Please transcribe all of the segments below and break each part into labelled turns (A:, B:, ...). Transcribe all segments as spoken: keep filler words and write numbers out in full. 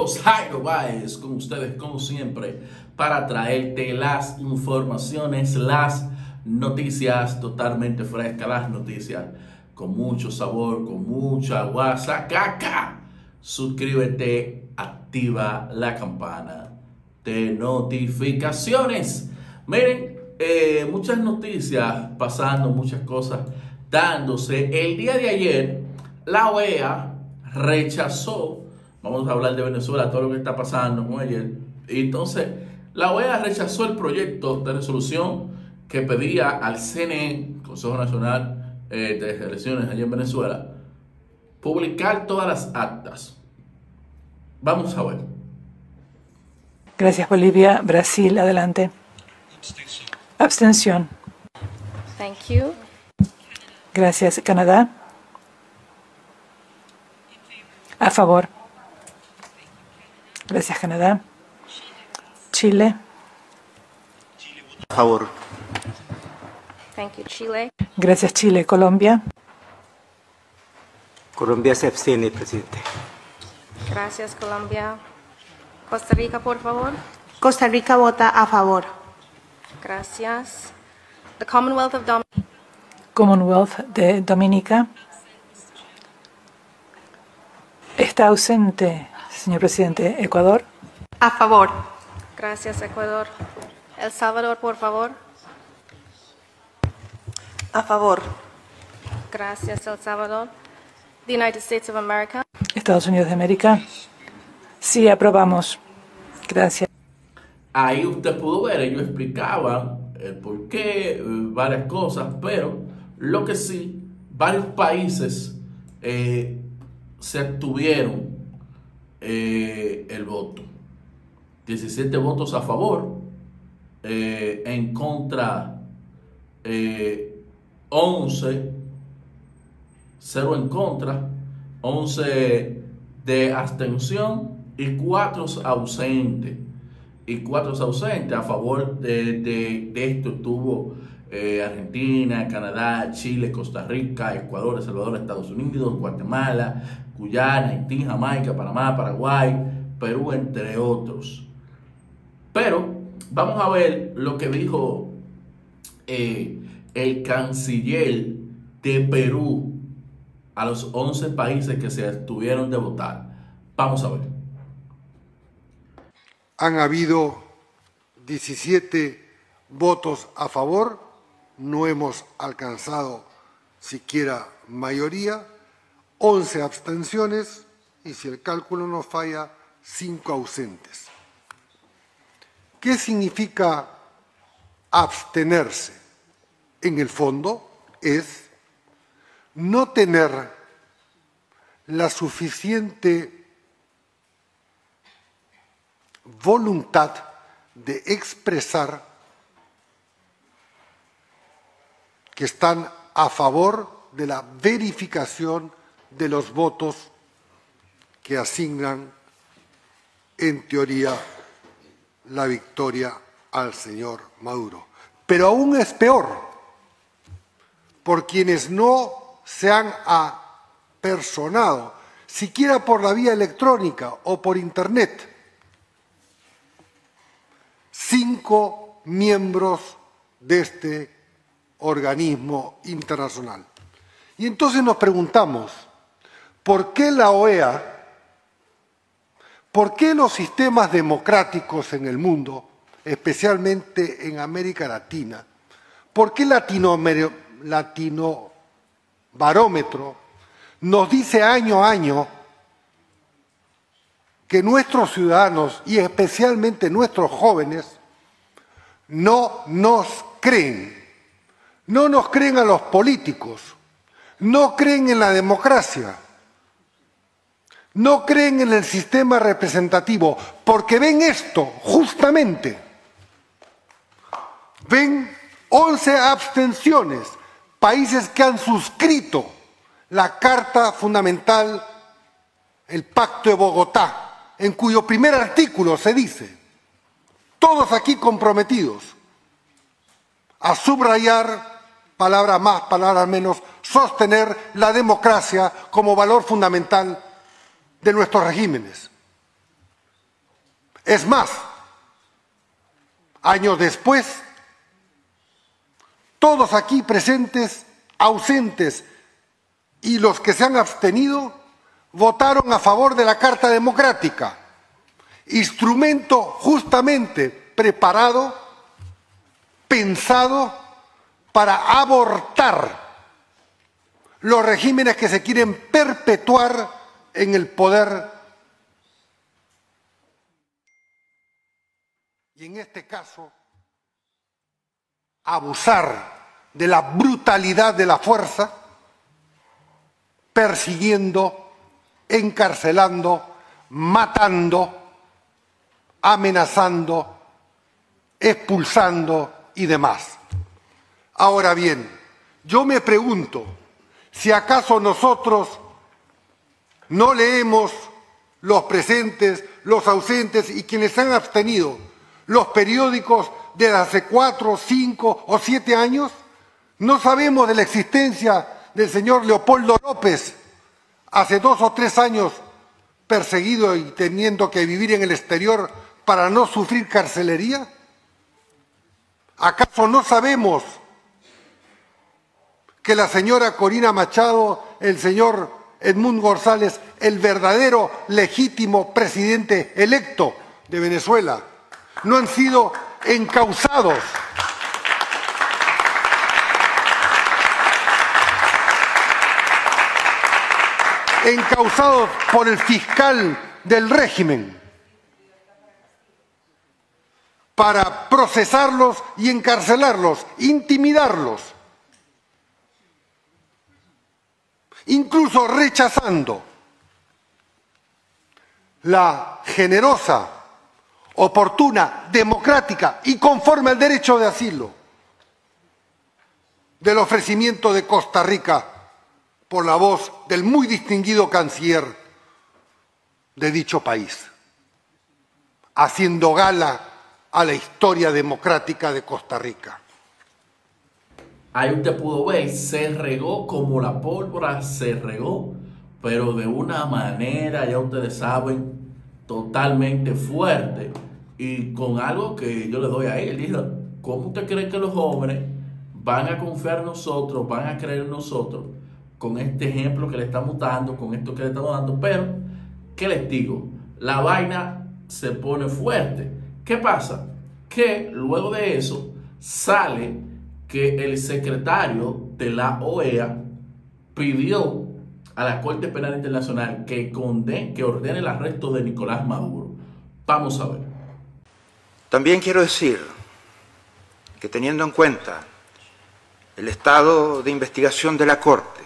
A: amigos, Jairo Báez con ustedes como siempre para traerte las informaciones, las noticias totalmente frescas, las noticias con mucho sabor, con mucha guasacaca. Suscríbete, activa la campana de notificaciones. Miren, eh, muchas noticias pasando, muchas cosas dándose. El día de ayer la O E A rechazó, vamos a hablar de Venezuela, todo lo que está pasando con ayer. Y entonces, la O E A rechazó el proyecto de resolución que pedía al C N E, Consejo Nacional eh, de Elecciones allá en Venezuela, publicar todas las actas. Vamos a ver.
B: Gracias, Bolivia. Brasil, adelante. Abstención.
C: Thank you.
B: Gracias, Canadá. A favor. Gracias, Canadá. Chile.
D: A favor.
C: Thank you, Chile.
B: Gracias, Chile. Colombia.
D: Colombia se abstiene, presidente.
C: Gracias, Colombia. Costa Rica, por favor.
E: Costa Rica vota a favor.
C: Gracias. The Commonwealth of Dom
B: Commonwealth de Dominica. Está ausente, señor presidente. Ecuador.
E: A favor.
C: Gracias, Ecuador. El Salvador, por favor.
E: A favor.
C: Gracias, El Salvador. The United States of America.
B: Estados Unidos de América. Sí, aprobamos. Gracias.
A: Ahí usted pudo ver, ellos explicaban el por qué, eh, varias cosas, pero lo que sí, varios países eh, se abstuvieron eh, el voto. diecisiete votos a favor, eh, en contra eh, once, cero en contra, once de abstención y cuatro ausentes. Y cuatro ausentes. A favor de, de, de esto estuvo eh, Argentina, Canadá, Chile, Costa Rica, Ecuador, El Salvador, Estados Unidos, Guatemala, Guyana, Haití, Jamaica, Panamá, Paraguay, Perú, entre otros. Pero vamos a ver lo que dijo eh, el canciller de Perú a los once países que se abstuvieron de votar. Vamos a ver.
F: Han habido diecisiete votos a favor, no hemos alcanzado siquiera mayoría, once abstenciones y, si el cálculo no falla, cinco ausentes. ¿Qué significa abstenerse? En el fondo es no tener la suficiente voluntad de expresar que están a favor de la verificación de los votos que asignan, en teoría, la victoria al señor Maduro. Pero aún es peor, por quienes no se han apersonado, siquiera por la vía electrónica o por Internet, cinco miembros de este organismo internacional. Y entonces nos preguntamos, ¿por qué la O E A, por qué los sistemas democráticos en el mundo, especialmente en América Latina, por qué Latinoamérica, Latino Barómetro nos dice año a año que nuestros ciudadanos y especialmente nuestros jóvenes no nos creen, no nos creen a los políticos, no creen en la democracia, no creen en el sistema representativo, porque ven esto justamente, ven once abstenciones, países que han suscrito la Carta Fundamental, el Pacto de Bogotá, en cuyo primer artículo se dice, todos aquí comprometidos a subrayar, palabra más, palabra menos, sostener la democracia como valor fundamental de nuestros regímenes. Es más, años después, todos aquí presentes, ausentes y los que se han abstenido, votaron a favor de la Carta Democrática, instrumento justamente preparado, pensado para abortar los regímenes que se quieren perpetuar en el poder. Y en este caso, abusar de la brutalidad de la fuerza, persiguiendo, encarcelando, matando, amenazando, expulsando y demás. Ahora bien, yo me pregunto, si acaso nosotros no leemos, los presentes, los ausentes y quienes se han abstenido, los periódicos de hace cuatro, cinco o siete años, no sabemos de la existencia del señor Leopoldo López, hace dos o tres años perseguido y teniendo que vivir en el exterior para no sufrir carcelería. ¿Acaso no sabemos que la señora Corina Machado, el señor Edmundo González, el verdadero legítimo presidente electo de Venezuela, no han sido encausados? encausados por el fiscal del régimen para procesarlos y encarcelarlos, intimidarlos, incluso rechazando la generosa, oportuna, democrática y conforme al derecho de asilo del ofrecimiento de Costa Rica por la voz del muy distinguido canciller de dicho país, haciendo gala a la historia democrática de Costa Rica.
A: Ahí usted pudo ver, se regó como la pólvora, se regó, pero de una manera, ya ustedes saben, totalmente fuerte, y con algo que yo le doy a él. Dijo, ¿cómo usted cree que los jóvenes van a confiar en nosotros, van a creer en nosotros, con este ejemplo que le estamos dando, con esto que le estamos dando? Pero, ¿qué les digo? La vaina se pone fuerte. ¿Qué pasa? Que luego de eso sale que el secretario de la O E A pidió a la Corte Penal Internacional que condene, que ordene el arresto de Nicolás Maduro. Vamos a ver.
G: También quiero decir que, teniendo en cuenta el estado de investigación de la Corte,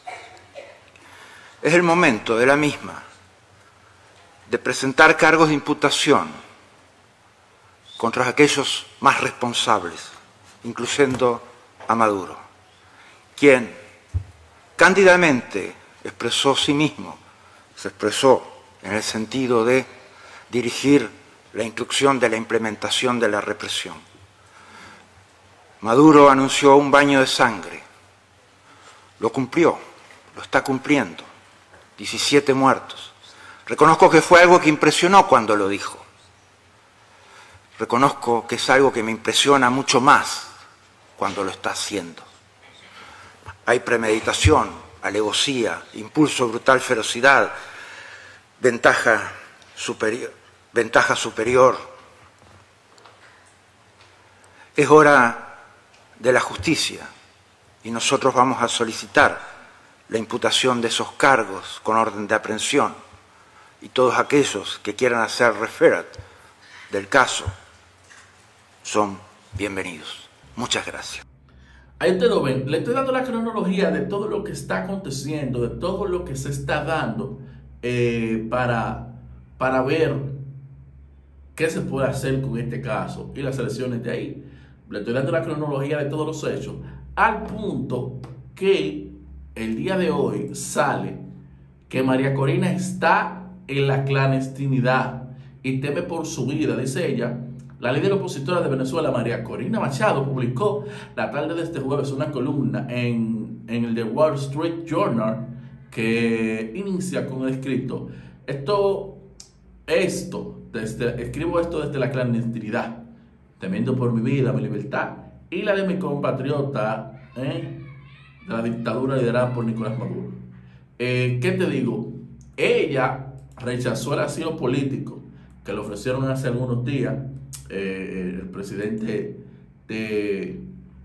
G: es el momento de la misma de presentar cargos de imputación contra aquellos más responsables, incluyendo a Maduro, quien cándidamente expresó sí mismo, se expresó en el sentido de dirigir la instrucción de la implementación de la represión. Maduro anunció un baño de sangre, lo cumplió, lo está cumpliendo, diecisiete muertos. Reconozco que fue algo que impresionó cuando lo dijo. Reconozco que es algo que me impresiona mucho más cuando lo está haciendo. Hay premeditación, alevosía, impulso, brutal ferocidad, ventaja superior, ventaja superior. Es hora de la justicia y nosotros vamos a solicitar la imputación de esos cargos con orden de aprehensión, y todos aquellos que quieran hacer referat del caso son bienvenidos. Muchas gracias.
A: Ahí ustedes lo ven, le estoy dando la cronología de todo lo que está aconteciendo, de todo lo que se está dando eh, para, para ver qué se puede hacer con este caso y las elecciones de ahí. Le estoy dando la cronología de todos los hechos, al punto que el día de hoy sale que María Corina está en la clandestinidad y teme por su vida, dice ella. La líder opositora de Venezuela, María Corina Machado, publicó la tarde de este jueves una columna en, en el The Wall Street Journal que inicia con el escrito: esto esto, desde, escribo esto desde la clandestinidad, temiendo por mi vida, mi libertad y la de mi compatriota, ¿eh? de la dictadura liderada por Nicolás Maduro. Eh, ¿Qué te digo? Ella rechazó el asilo político que le ofrecieron hace algunos días eh, el presidente de,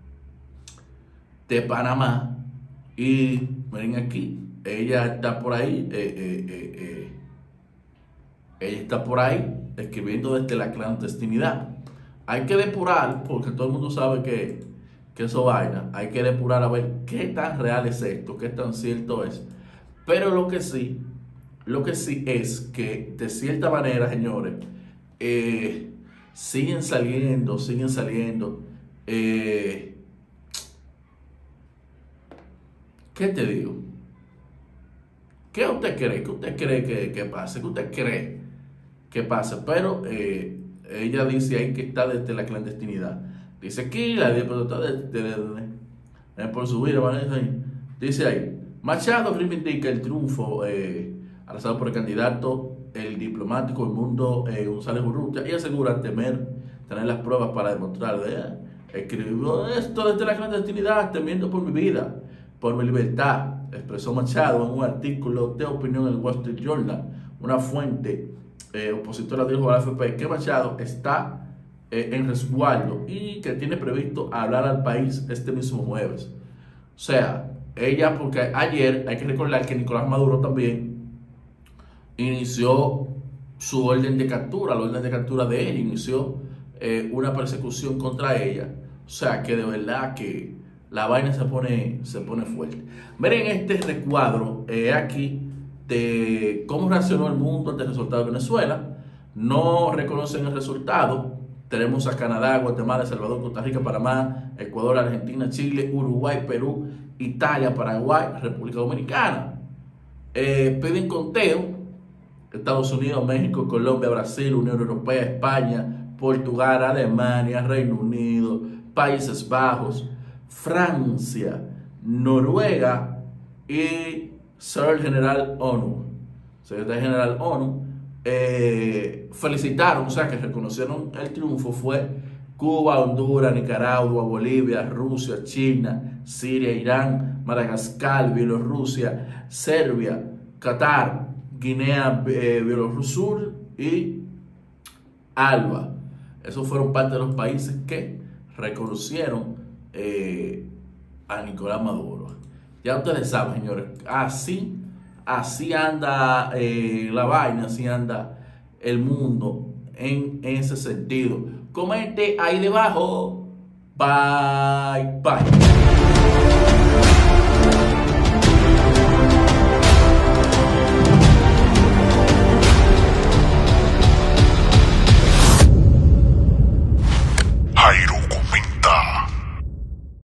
A: de Panamá. Y miren aquí, ella está por ahí, eh, eh, eh, eh, ella está por ahí escribiendo desde la clandestinidad. Hay que depurar, porque todo el mundo sabe que, que eso vaina. Hay que depurar a ver qué tan real es esto, qué tan cierto es. Pero lo que sí, lo que sí es que de cierta manera, señores, eh, siguen saliendo, siguen saliendo. Eh, ¿Qué te digo? ¿Qué usted cree? ¿Qué usted cree que, que pase? ¿Qué usted cree que pase? Pero eh, ella dice ahí que está desde la clandestinidad. Dice aquí, la diputada de, de, de, de, de, por subir, dice ahí, Machado reivindica el triunfo eh, alzado por el candidato, el diplomático del mundo eh, González Urrutia, y asegura temer tener las pruebas para demostrar. Eh, escribió esto desde la clandestinidad, temiendo por mi vida, por mi libertad, expresó Machado en un artículo de opinión en el Wall Street Journal. Una fuente eh, opositora dijo a la A F P que Machado está eh, en resguardo y que tiene previsto hablar al país este mismo jueves. O sea, ella, porque ayer hay que recordar que Nicolás Maduro también inició su orden de captura, la orden de captura de ella, inició eh, una persecución contra ella. O sea, que de verdad que la vaina se pone, se pone fuerte. Miren este recuadro eh, aquí de cómo reaccionó el mundo ante el resultado de Venezuela. No reconocen el resultado. Tenemos a Canadá, Guatemala, El Salvador, Costa Rica, Panamá, Ecuador, Argentina, Chile, Uruguay, Perú, Italia, Paraguay, República Dominicana. Eh, piden conteo. Estados Unidos, México, Colombia, Brasil, Unión Europea, España, Portugal, Alemania, Reino Unido, Países Bajos, Francia, Noruega y Secretario General ONU, Secretario General ONU, eh, felicitaron, o sea que reconocieron el triunfo. Fue Cuba, Honduras, Nicaragua, Bolivia, Rusia, China, Siria, Irán, Madagascar, Bielorrusia, Serbia, Qatar, Guinea, eh, Bielorrusia y Alba. Esos fueron parte de los países que reconocieron Eh, a Nicolás Maduro. Ya ustedes saben, señores, así así anda eh, la vaina, así anda el mundo en, en ese sentido. Comente ahí debajo. Bye bye.